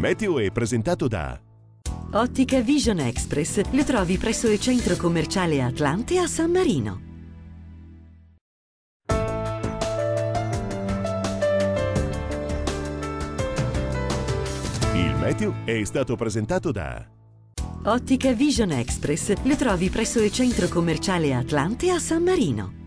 meteo è presentato da Ottica Vision Express. Lo trovi presso il centro commerciale Atlante a San Marino. il meteo è stato presentato da Ottica Vision Express. Lo trovi presso il centro commerciale Atlante a San Marino.